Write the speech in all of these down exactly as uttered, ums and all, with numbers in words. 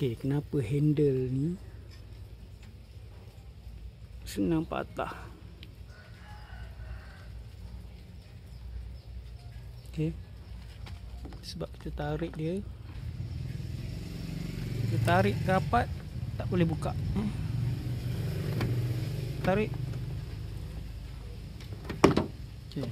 Okey, kenapa handle ni senang patah? Okey, sebab kita tarik dia, kita tarik rapat, tak boleh buka. hmm. Tarik. Okey,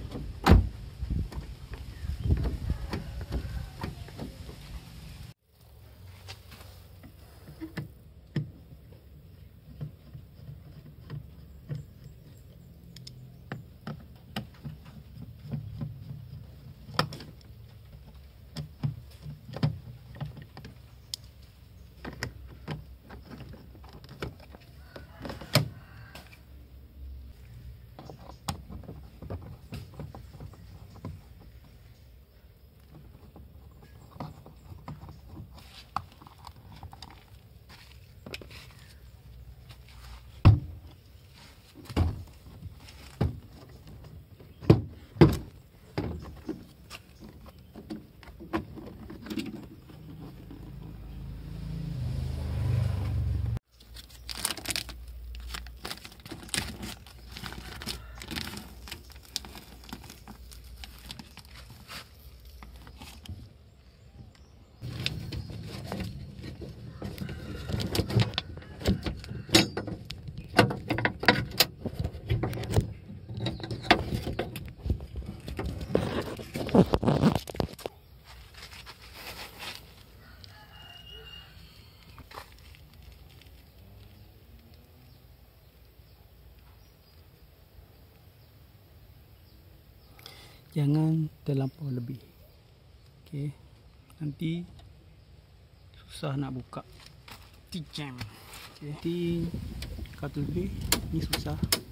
jangan terlampau lebih. Okey, nanti susah nak buka. Tijam. Okey, nanti kalau lebih ni susah.